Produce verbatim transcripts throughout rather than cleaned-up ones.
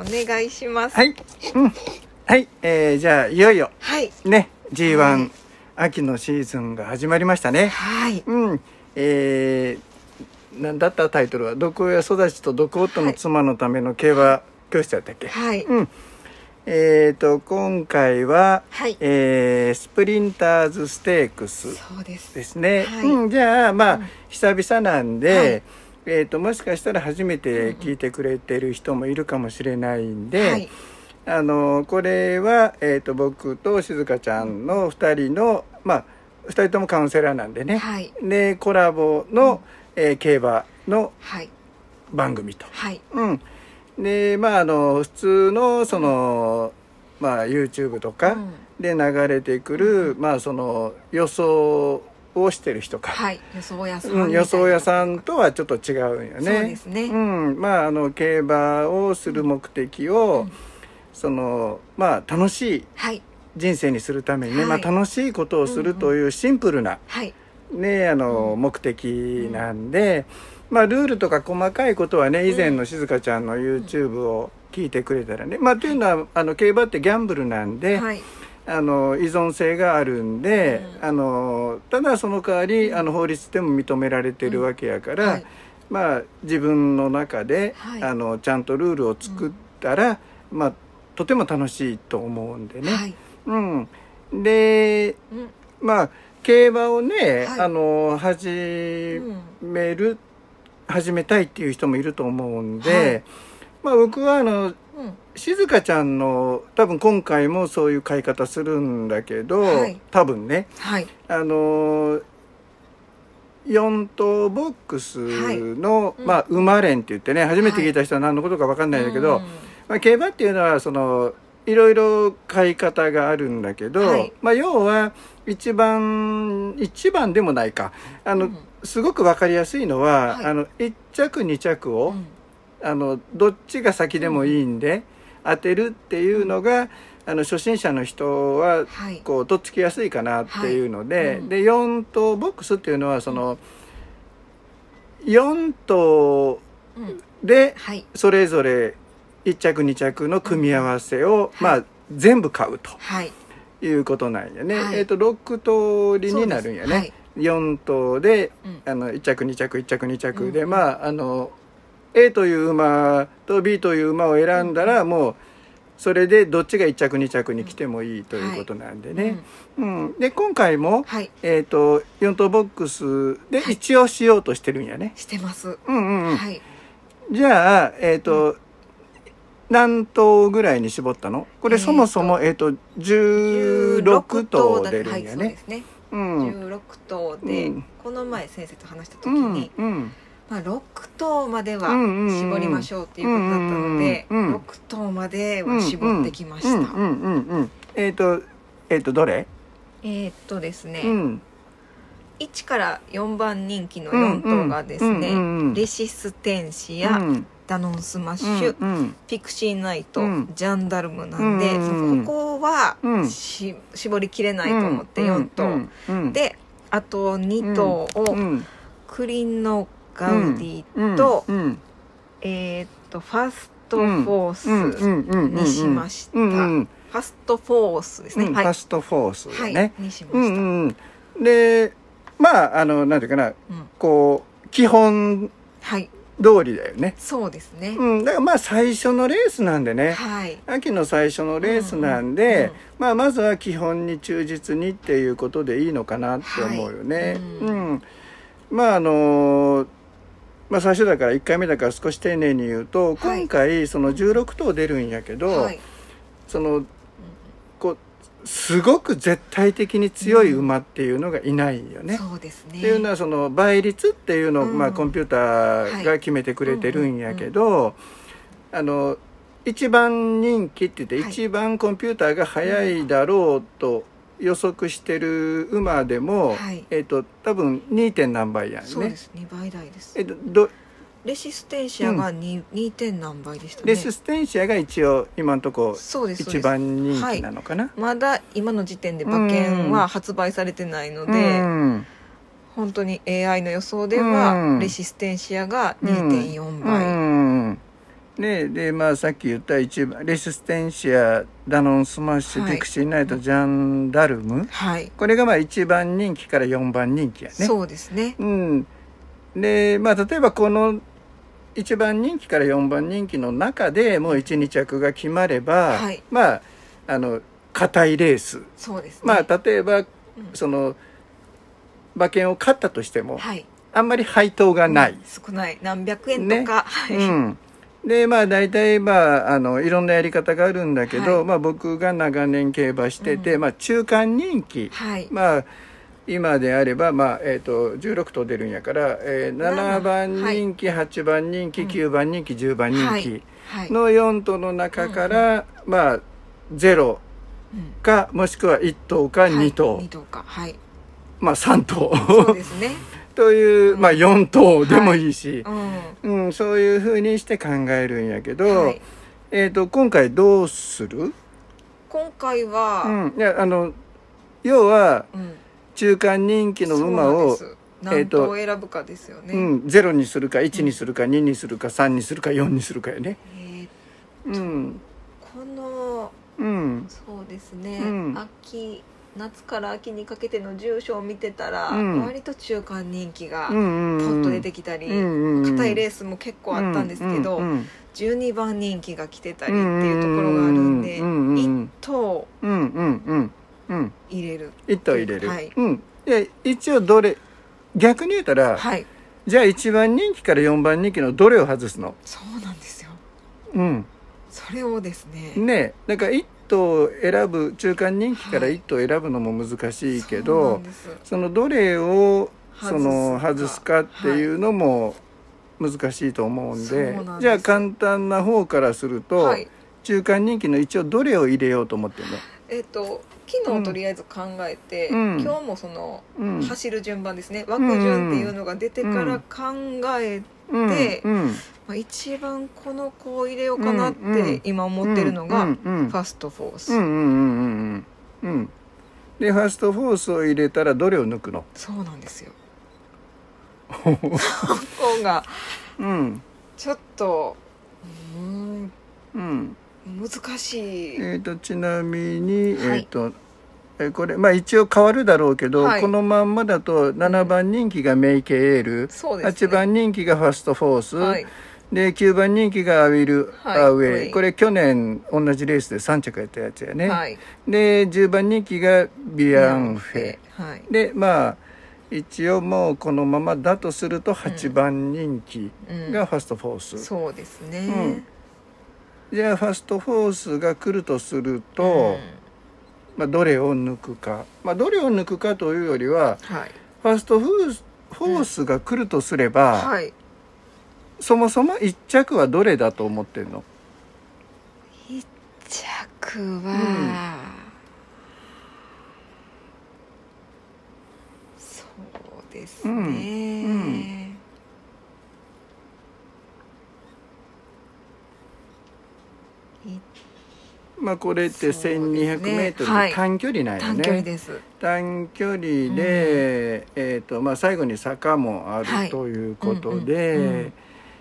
お願いします。 はい、うん、はい、えー、じゃあいよいよ、 はい、 ね ジーワン、 はい、 秋のシーズンが始まりましたね。 はい、 うん、えー、なんだったタイトルは毒親育ちと毒夫の妻のための競馬教室だったっけ。 はい、 うん、えーと今回は、 はい、 えー、スプリンターズステークスそうですですね。 はい、 うん、じゃあまあ、 うん、 久々なんで、 はい、 えーともしかしたら初めて聞いてくれてる人もいるかもしれないんで、 はい、 あのこれは、えーと僕と静香ちゃんのふたりの、まあふたりともカウンセラーなんでね、 はい、 でコラボの、うんえー、競馬の番組と、 はい、 うん、でまああの普通のその、うん、まあ YouTube とかで流れてくる、うん、まあその予想をしてる人か、 はい、予想屋さん、 うん、予想屋さんとはちょっと違うんよね。 そうですね。 うん、まああの競馬をする目的を、うん、そのまあ楽しい人生にするためにね、はい、まあ楽しいことをするというシンプルな、はいね、あの目的なんで、うん、まあルールとか細かいことはね以前の静香ちゃんの YouTube を聞いてくれたらね、まあというのはあの競馬ってギャンブルなんで、はい、あの依存性があるんで、うん、あのただその代わりあの法律でも認められてるわけやから、うんはい、まあ自分の中で、はい、あのちゃんとルールを作ったら、うん、まあとても楽しいと思うんでね、はい、うん、で、うん、まあ競馬をね、はい、あの始める、うん、始めたいっていう人もいると思うんで、はい、まあ僕はあの、うん、静香ちゃんの多分今回もそういう買い方するんだけど、はい、多分ね、はい、あのよん頭ボックスの、はい、まあ馬連って言ってね初めて聞いた人は何のことか分かんないんだけど、はい、まあ、競馬っていうのはそのいろいろ買い方があるんだけど、はい、まあ要は一番一番でもないかあの、うん、すごく分かりやすいのは、はい、あのいっ着に着を、うん、あのどっちが先でもいいんで、うん、当てるっていうのが、うん、あの初心者の人はこうとっつきやすいかなっていうので、はいうん、でよん頭ボックスっていうのはその、うん、よん頭でそれぞれいっ着に着の組み合わせを、うんまあ、全部買うと、はい、いうことなんやね、はい、えーとろく通りになるんやね、はい、よん頭で、うん、あのいっ着に着いっ着に着で、うん、まああの A という馬と B という馬を選んだら、うん、もうそれでどっちがいっ着に着に来てもいいということなんでね、うんはいうん、で今回も、はい、えーとよん頭ボックスで一応しようとしてるんやね、はい、 してますうんうんうん、はい、じゃあえっ、ー、と、うん何頭ぐらいに絞ったの？これそもそも、えーと、じゅうろく頭出るんやね。はい、そうですね。 うん、じゅうろく頭で、うん、この前先生と話した時に、うんうんまあ、ろく頭までは絞りましょうっていうことだったので、うんうんうん、ろく頭までは絞ってきました。うんうんうんうん、 えっ、ー、と、えっ、ー、と、どれ？ えっとですね、うん、いちからよんばん人気のよん頭がですね、うんうんうん、レシステンシア、うんダノンスマッシュ、うんうん、ピクシーナイト、うん、ジャンダルムなんで、うん、ここは、うん、し絞りきれないと思ってよん頭、うんうん、であとに頭を、うん、クリンノガウディと、うんうん、えー、っとファストフォースにしました、うんうん、ファストフォースですね、 うんはい、ファストフォースね、 はい、にしました、うんうん、でまああのなんていうかな、うん、こう基本はい通りだよね。 そうですね。 うん、だからまあ最初のレースなんでね。はい。秋の最初のレースなんで、うんうん、まあまずは基本に忠実にっていうことでいいのかなって思うよね。はい、うん、うん。まああのまあ最初だからいっかいめだから少し丁寧に言うと、はい、今回そのじゅうろく頭出るんやけど、はい、そのこうすごく絶対的に強い馬っていうのがいないよね。 うん、そうですね。 っていうのはその倍率っていうのを、うんまあ、コンピューターが決めてくれてるんやけど、はいうんうん、あの一番人気って言って、はい、一番コンピューターが速いだろうと予測してる馬でも、はい、えっと多分 に. 点何倍やんね。 そうですにばい台です。 えっとどレシステンシアが 2, うん、に. 点何倍でしたね。 レシステンシアが一応今のところ一番人気なのかな、はい、 まだ今の時点で馬券は発売されてないので、うん、本当に エーアイ の予想ではレシステンシアが にてんよんばい、うんうん、 ね、でまあさっき言った一番レシステンシア、ダノンスマッシュ、はい、ピクシーナイト、ジャンダルム、はい、これがまあいちばん人気からよんばん人気やね。 そうですね、 うん、でまあ例えばこのいちばん人気からよんばん人気の中でもういち、に着が決まれば、はい、まああの硬いレース、 そうですね、 まあ例えば、うん、その馬券を買ったとしても、はい、あんまり配当がない、うん、 少ない何百円とか、 ね、うん、でまあ大体まああのいろんなやり方があるんだけど、はい、まあ僕が長年競馬してて、うん、まあ中間人気、はい、まあ今であれば、まあえー、とじゅうろく頭出るんやから、えー、ななばん人気、はい、はちばん人気、きゅうばん人気、じゅうばん人気のよん頭の中から、はいはい、まあゼロか、うん、もしくはいっ頭かに頭、はい、に頭か、はい、まあさん頭そうですねという、まあ、よん頭でもいいし、はい、うんうん、そういうふうにして考えるんやけど、はい、えー、と今回どうする？ 今回は、 うん、いやあの要は、うん中間人気の馬を何頭選ぶかですよね、 えーうん、ゼロにするかいちにするかににするかさんにするかよんにするかよね。えー、うん、この、うん、そうですね、うん、秋夏から秋にかけての重賞を見てたら、うん、割と中間人気がポッと出てきたり、硬、うんうん、いレースも結構あったんですけど、うんうん、じゅうにばん人気が来てたりっていうところがあるんで、いっ頭入れる、 いっ頭入れる、はい、うん、で一応どれ逆に言うたら、はい、じゃあいちばん人気からよんばん人気のどれを外すの？ そうなんですよ、 うん、 それをですねねだからいっ頭選ぶ中間人気からいっ頭選ぶのも難しいけど、はい、そ, そのどれをその外すかっていうのも難しいと思うんで、はい、じゃあ簡単な方からすると、はい、中間人気の一応どれを入れようと思ってるの？ えっと昨日とりあえず考えて、うん、今日もその、うん、走る順番ですね、枠順っていうのが出てから考えて、うんうんまあ、一番この子を入れようかなって今思ってるのが、うんうんうん、ファストフォース、うんうんうんうん、でファストフォースを入れたらどれを抜くの？ そうなんですよそこが、うん、ちょっとうん、うん難しい、 えー、とちなみに、はい、えーとえー、これまあ一応変わるだろうけど、はい、このまんまだとななばん人気がメイケエール、うんね、はちばん人気がファストフォース、はい、できゅうばん人気がアウィル、はい、アウェイ、はい、これ去年同じレースでさん着やったやつやね、はい、でじゅうばん人気がビアンフェ、はい、でまあ一応もうこのままだとするとはちばん人気がファストフォース、 うんうん、そうですね、 うんじゃあファストフォースが来るとすると、うんまあ、どれを抜くか、まあ、どれを抜くかというよりは、はい、ファストフーフォースが来るとすれば、うんはい、そもそもいっ着はどれだと思ってるの？ いっ着は、うん、そうですね、うんうんまあ、これってせんにひゃくメートルで短距離なんよね、はい、短距離です短距離で、うんえーとまあ、最後に坂もあるということで、はいうんうんうん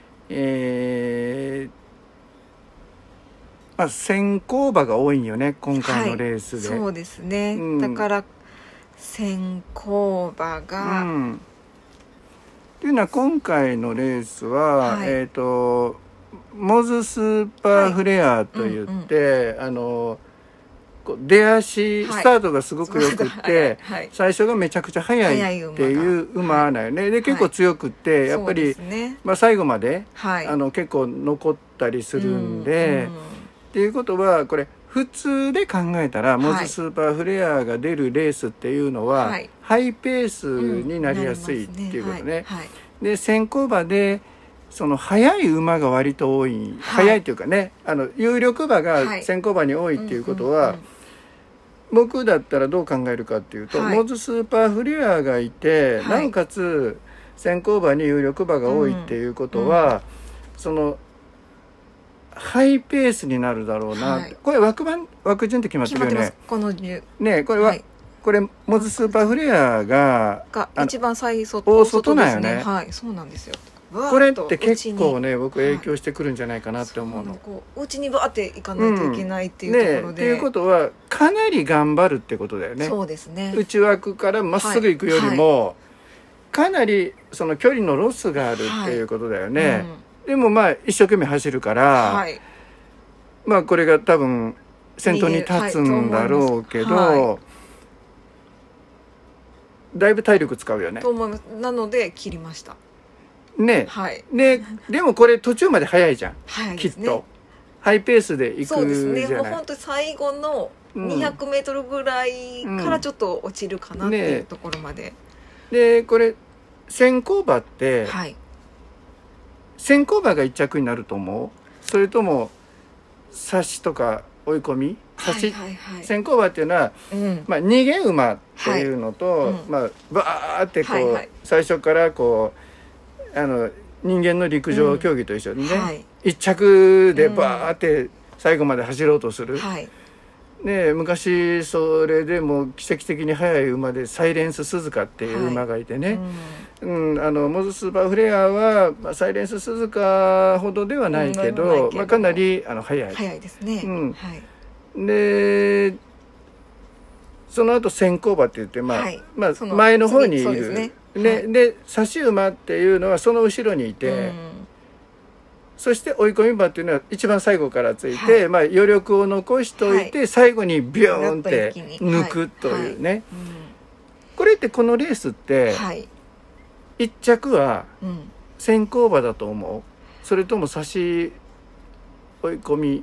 えーまあ、先行馬が多いんよね今回のレースで、 はい、そうですね、うん、だから先行馬が、うん、 っていうのは今回のレースは、はい、えっ、ー、とモズスーパーフレアといって、はいうんうん、あの出足スタートがすごくよくって、はい、最初がめちゃくちゃ速いっていう馬だよね、はい、で結構強くって、はい、やっぱり、ねまあ、最後まで、はい、あの結構残ったりするんで、うんうん、っていうことはこれ普通で考えたら、はい、モズスーパーフレアが出るレースっていうのは、はい、ハイペースになりやすいっていうことね、うんねはいはい、で先行馬でその速い馬が割と多い、はい、速いっていうかねあの有力馬が先行馬に多いっていうことは、はいうんうんうん、僕だったらどう考えるかっていうと、はい、モズスーパーフレアがいて、はい、なおかつ先行馬に有力馬が多いっていうことは、うん、そのハイペースになるだろうな、はい、これ枠番枠順って決まってるよね。 このねこれは、はい、これモズスーパーフレアがが一番最外大外なんよね。 はいそうなんですよ。 これって結構ね僕影響してくるんじゃないかなって思うの。 こうお家にバーって行かないといけないっていうところで、 うんね、っていうことはかなり頑張るってことだよね。 そうですね。 内枠からまっすぐ行くよりも、はいはい、かなりその距離のロスがあるっていうことだよね、はいうん、でもまあ一生懸命走るから、はい、まあこれが多分先頭に立つんだろうけど、はい、だいぶ体力使うよね。 と思います。なので切りましたね、 はい、 で, でもこれ途中まで速いじゃん、 早いですね、 きっとハイペースで行くじゃない。 そうですね。もう本当に最後のにひゃくメートルぐらいからちょっと落ちるかなっていうところまで、 うんね、でこれ先行馬って、はい、先行馬が一着になると思う？それとも差しとか追い込み差し、はいはいはい、先行馬っていうのは、うんまあ、逃げ馬っていうのと、はいうんまあ、バーってこう、はいはい、最初からこうあの人間の陸上競技と一緒にね、うんはい、一着でバーって最後まで走ろうとする、うんはいね、昔それでも奇跡的に速い馬でサイレンス鈴鹿っていう馬がいてね、はいうんうん、あのモズスーパーフレアは、まあ、サイレンス鈴鹿ほどではないけど、うん、けどまあ、かなりあの速い速いですね、うんはい、 でその後先行馬って言って、まあはいまあ、前の方にいるね、で、はい、で差し馬っていうのはその後ろにいて、うんそして追い込み馬っていうのは一番最後からついて、はいまあ、余力を残しておいて、はい、最後にビョーンって抜くというね、はいはいうん、これってこのレースって、はい、一着は先行馬だと思う？それとも差し追い込み？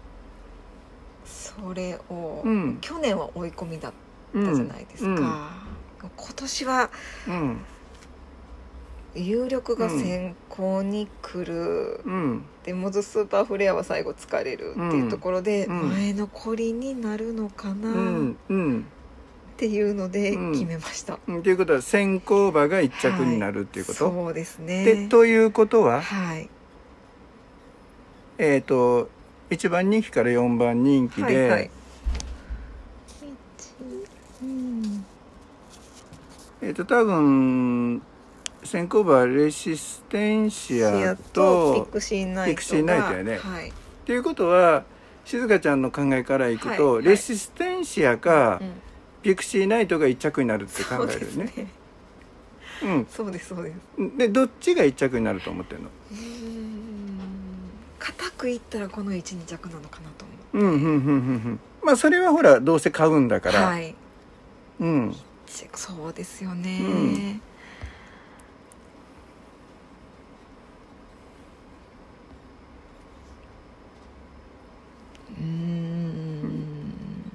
それを、うん、去年は追い込みだったじゃないですか、うんうん、今年は、うん有力が先行に来る、うん、でモズスーパーフレアは最後疲れるっていうところで、うん、前残りになるのかな、うんうん、っていうので決めました。 と、うん、いうことは先行馬が一着になるっていうこと、 はい、そうですね。 でということは、はい、えっ、ー、といちばん人気からよんばん人気で、はいはいうん、えっ、ー、と多分先行馬はレシステンシアとピクシーナイトがピクシーナイトやね。はい、っていうことは静香ちゃんの考えからいくと、はい、レシステンシアか、うん、ピクシーナイトが一着になるって考えるね。 うん、そうですそうです。 でどっちが一着になると思ってるの？ うーん固くいったらこのいち、に着なのかなと思って。うんうんうんうんうん。まあそれはほらどうせ買うんだから。はい。うん。 そうですよね。うんうん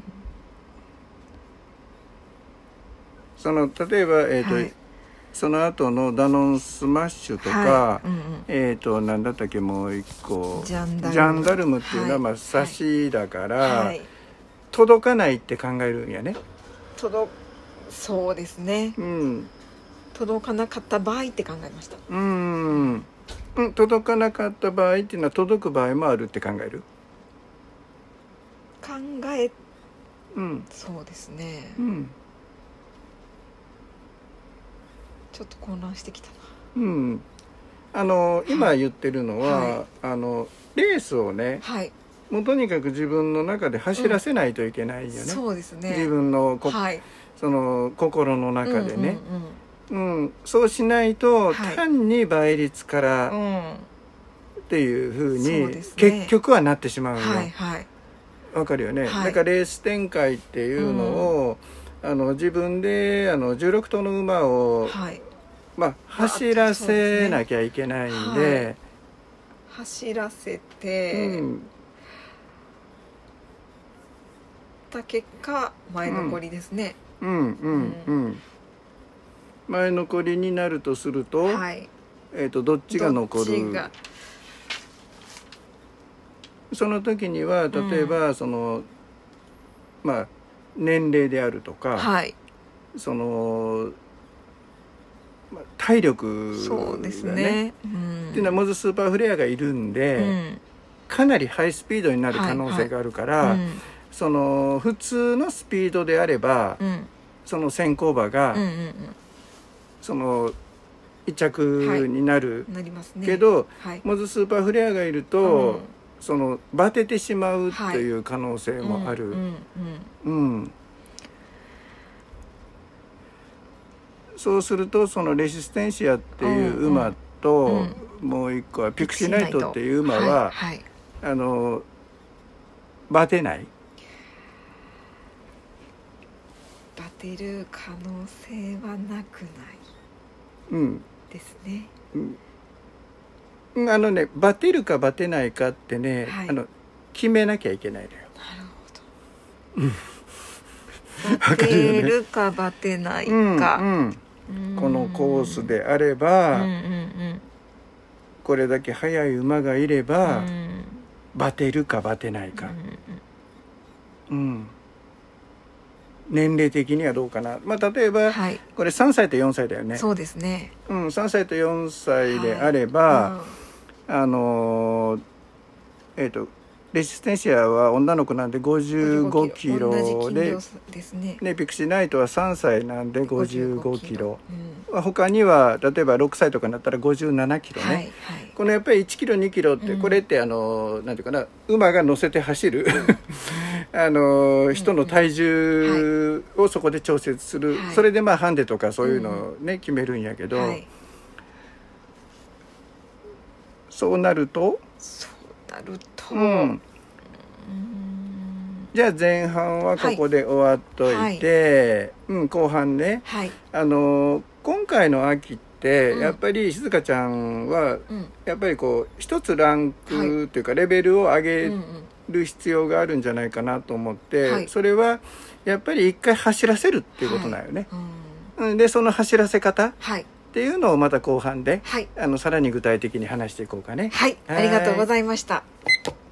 その例えば、えーとはい、その後のダノンスマッシュとか、はいうんうん、えーと何だったっけもう一個ジャンダルム、 ジャンダルムっていうのは、はい、まあ差しだから、はい、届かないって考えるんやね。 届そうですね、うん、届かなかった場合って考えました。 うん、うん、届かなかった場合っていうのは届く場合もあるって考える？ 考え、うん、そうですね、うん、ちょっと混乱してきたな。 うん、あの今言ってるのは、はい、あのレースをね、はい、もうとにかく自分の中で走らせないといけないよね、うん、 そうですね。 自分のこ、はい、その心の中でね、うんうんうんうん、そうしないと、はい、単に倍率からっていうふうに、ね、結局はなってしまうの。はいはいわかるよね、はい、だからレース展開っていうのを、うん、あの自分であのじゅうろくとうの馬を、はいまあ、走らせなきゃいけないんで、はい、 走らせて、うん、た結果前残りですね。 うんうんうん、うん、前残りになるとすると、はいえー、とどっちが残る？どっちがその時には例えば、うん、そのまあ年齢であるとか、はい、その、まあ、体力がね、そうですね、うん、っていうのはモズスーパーフレアがいるんで、うん、かなりハイスピードになる可能性があるから、はいはいうん、その普通のスピードであれば、うん、その先行馬が、うんうんうん、その一着になる、 はい、なりますね。 けど、 はい、 モズスーパーフレアがいると、うん、そのバテてしまうという可能性もある。 うん、 うんうん、そうするとそのレシステンシアっていう馬と、うんうん、もう一個はピクシーナイトっていう馬は、はいはい、あのバテない。 バテる可能性はなくない、 うん、 ですね。 うん、あのねバテるかバテないかってね、はい、あの決めなきゃいけないのよ。 なるほど。バテるかバテないか、うんうん、このコースであれば、うんうんうん、これだけ速い馬がいれば、うん、バテるかバテないか、うん、うん、年齢的にはどうかな。まあ例えば、はい、これさんさいとよんさいだよね。 そうですね。 うん、さんさいとよんさいであれば、はいうん、あのえっ、ー、とレシステンシアは女の子なんでごじゅうごキロで、 ですね、 でピクシーナイトはさんさいなんでごじゅうごキロ、うん、他には例えばろくさいとかになったらごじゅうななキロね、はいはい、このやっぱりいちキロにキロって、うん、これってあのなんていうかな馬が乗せて走るあの人の体重をそこで調節する、はい、それでまあハンデとかそういうのをね、うん、決めるんやけど、はい、そうなるとそうなると、 うんじゃあ前半はここで終わっといて、はいうん、後半ね、はい、あの今回の秋ってやっぱり静香ちゃんはやっぱりこう一つランクというかレベルを上げる必要があるんじゃないかなと思って、はい、それはやっぱり一回走らせるっていうことなんよね。はいうん、でその走らせ方、はい、っていうのをまた後半で、はい、あのさらに具体的に話していこうかね。 はい、ありがとうございました。